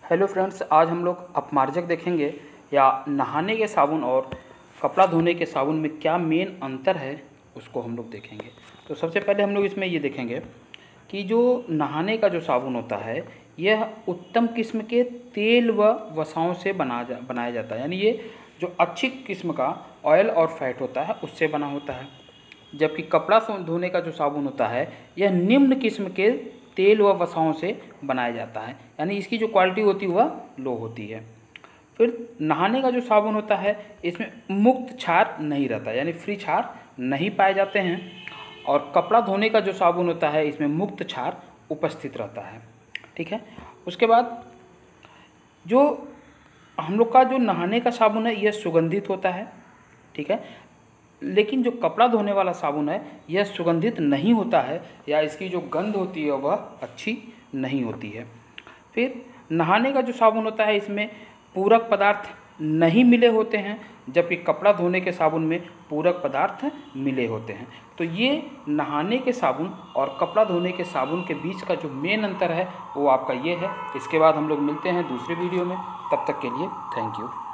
Hello friends, आज हम लोग अपमार्जक देखेंगे या नहाने के साबुन और कपड़ा धोने के साबुन में क्या मेन अंतर है उसको हम लोग देखेंगे। तो सबसे पहले हम लोग इसमें ये देखेंगे कि जो नहाने का जो साबुन होता है यह उत्तम किस्म के तेल व वसाओं से बनाया जाता है, यानी ये जो अच्छी किस्म का ऑयल और फैट होता है उससे बना होता है। जबकि कपड़ा धोने का जो साबुन होता है यह निम्न किस्म के तेल व वसाओं से बनाया जाता है, यानी इसकी जो क्वालिटी होती है वह लो होती है। फिर नहाने का जो साबुन होता है इसमें मुक्त क्षार नहीं रहता, यानी फ्री क्षार नहीं पाए जाते हैं। और कपड़ा धोने का जो साबुन होता है इसमें मुक्त क्षार उपस्थित रहता है। ठीक है। उसके बाद जो हम लोग का जो नहाने का साबुन है यह सुगंधित होता है। ठीक है। लेकिन जो कपड़ा धोने वाला साबुन है यह सुगंधित नहीं होता है, या इसकी जो गंध होती है वह अच्छी नहीं होती है। फिर नहाने का जो साबुन होता है इसमें पूरक पदार्थ नहीं मिले होते हैं, जबकि कपड़ा धोने के साबुन में पूरक पदार्थ मिले होते हैं। तो ये नहाने के साबुन और कपड़ा धोने के साबुन के बीच का जो मेन अंतर है वो आपका ये है। इसके बाद हम लोग मिलते हैं दूसरे वीडियो में, तब तक के लिए थैंक यू।